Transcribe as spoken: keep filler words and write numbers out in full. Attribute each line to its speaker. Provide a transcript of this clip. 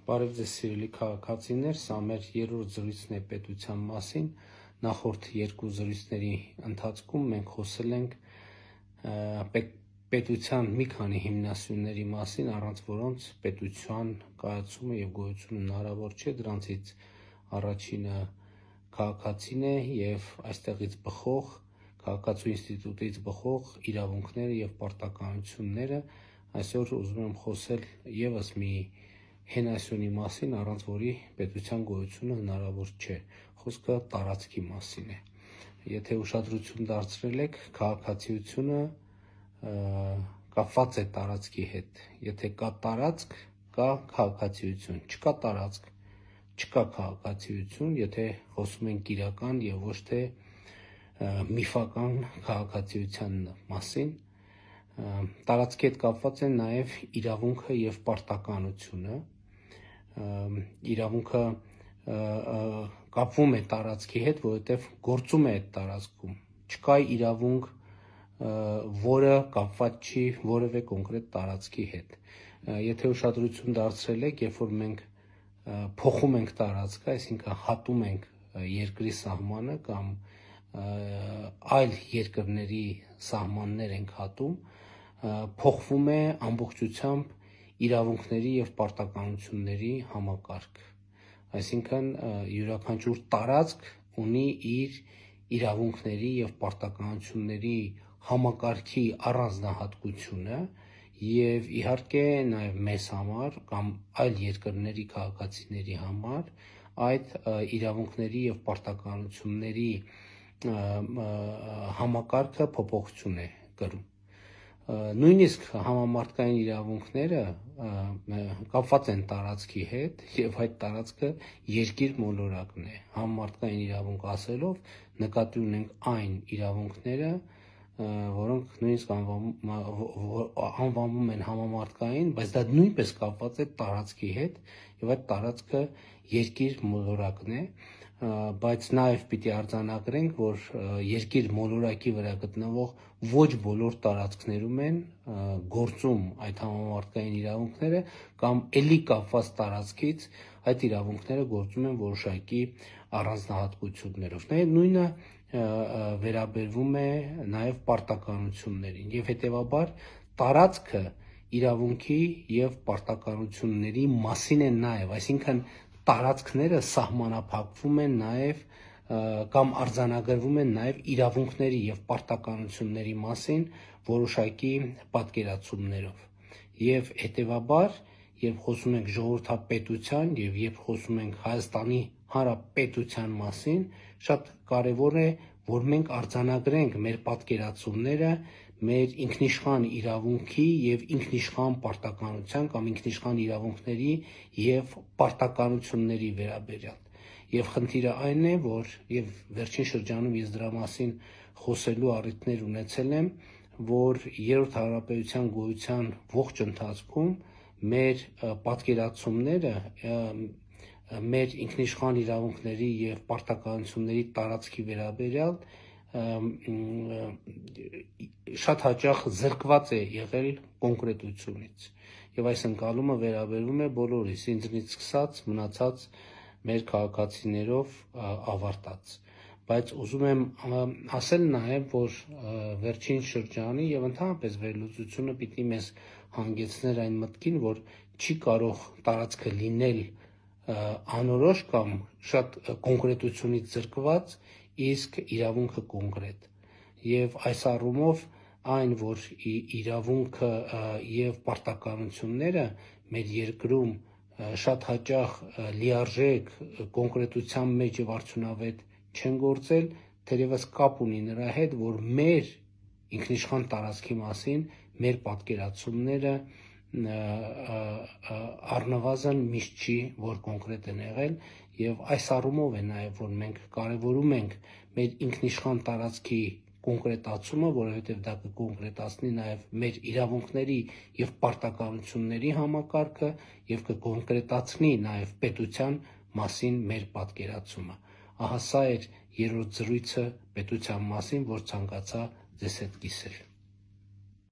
Speaker 1: Բարև ձեզ սիրելի քաղաքացիներ, սա մեր երրորդ զրույցն է պետության մասին։ Նախորդ երկու զրույցների ընթացքում մենք խոսել ենք պետության մի քանի հիմնասյուների մասին, առանց որոնց պետության կայացումը եւ գոյությունը հնարավոր չէ։ Դրանցից առաջինը քաղաքացին է եւ այստեղից բխող քաղաքացու ինստիտուտից բխող իրավունքները եւ պարտականությունները։ Այսօր ուզում եմ խոսել եւս մի հենասյունի մասին, առանց որի պետության գոյությունը հնարավոր չէ։ Խոսքը տարածքի մասին է։ Եթե ուշադրություն դարձրել եք, քաղաքացիությունը կապված է տարածքի հետ։ Եթե կա տարածք, կա քաղաքացիություն, չկա տարածք, չկա քաղաքացիություն, եթե խոսում ենք իրական եւ ոչ թե միֆական քաղաքացիության մասին։ Տարածքի հետ կապված են նաեւ իրավունքը եւ պարտականությունը։ Իրավունքը կապվում է տարածքի հետ, որովհետև գործում է այդ տարածքում։ Չկա իրավունք, որը կապված չի որևէ կոնկրետ տարածքի հետ։ Եթե ուշադրություն դարձրել եք, երբ որ մենք փոխում ենք տարածքը, այսինքն հատում ենք երկրի սահմանը կամ այլ երկրների սահմաններ ենք հատում, փոխվում է ամբողջությամբ իրավունքների եւ պարտականությունների համակարգ։ Այսինքն յուրաքանչյուր տարածք ունի իր իրավունքների եւ պարտականությունների համակարգի առանձնահատկությունը եւ իհարկե նաեւ մեզ համար կամ այլ երկրների քաղաքացիների համար այդ իրավունքների եւ պարտականությունների համակարգը փոփոխություն է կրում։ Նույնիսկ համամարտկային իրավունքները կապված են տարածքի հետ եւ այդ տարածքը երկիր մոլորակն է։ Համամարտկային իրավունք ասելով նկատի ունենք այն իրավունքները, որոնք նույնիսկ անվանվում են համամարտկային, բայց դա նույնպես կապված է տարածքի հետ եւ այդ տարածքը երկիր մոլորակն է, բայց նաեւ պիտի արձանագրենք, որ երկիր մոլորակի վրա գտնվող ոչ բոլոր տարածքներում են գործում այդ համամարտկային իրավունքները կամ էլի կապված տարածքից այդ իրավունքները գործում են որոշակի առանձնահատկություններով։ Նույնը վերաբերվում է նաեւ պարտականություններին եւ հետեւաբար տարածքը իրավունքի եւ պարտականությունների մասին է նաեւ, այսինքն տարածքները սահմանափակվում են նաեւ կամ արձանագրվում են նաեւ իրավունքների եւ պարտականությունների մասին որոշակի պատկերացումներով։ Եվ հետեւաբար, երբ խոսում ենք ժողովրդապետության եւ երբ խոսում ենք Հայաստանի Հանրապետության մասին, շատ կարեւոր է, որ մենք արձանագրենք մեր պատկերացումները մեր ինքնիշխան իրավունքի եւ ինքնիշխան պարտականության կամ ինքնիշխան իրավունքների եւ պարտականությունների վերաբերյալ։ Եվ խնդիրը այն է, որ եւ վերջին շրջանում ես դրա մասին խոսելու առիթներ ունեցել եմ, որ երրորդ հանրապետության գոյության ողջ ընթացքում մեր պատկերացումները մեր ինքնիշխան իրավունքների եւ պարտականությունների տարածքի վերաբերյալ շատ հաճախ զրկված է եղել կոնկրետությունից եւ այս ընկալումը վերաբերվում է բոլորիս, ինձնից սկսած մնացած մեր քաղաքացիներով ավարտած։ Բայց ուզում եմ ասել նաեւ, որ վերջին շրջանի եւ ընդհանրապես վերլուծությունը պիտի մեզ հանգեցներ այն մտքին, որ չի կարող տարածքը լինել անորոշ կամ շատ կոնկրետությունից զրկված, իսկ իրավունքը կոնկրետ։ Եվ այս առումով այն, որ իրավունքը եւ պարտականությունները մեր երկրում շատ հաճախ լիարժեք կոնկրետության մեջ եւ արդյունավետ չեն գործել, թերևս կապ ունի նրա հետ, որ մեր ինքնիշխան տարածքի մասին մեր պատկերացումները առնվազն միշտ չի, որ կոնկրետ են եղել եւ այս առումով է նաեւ, որ մենք կարեւորում ենք մեր ինքնիշխան տարածքի կոնկրետացումը, որովհետեւ դա կկոնկրետացնի նաեւ մեր իրավունքների եւ պարտականությունների համակարգը եւ կկոնկրետացնի նաեւ պետության մասին մեր պատկերացումը։ Ահա սա էր երրորդ զրույցը պետության մասին, որ ցանկացա ձեզ հետ կիսել։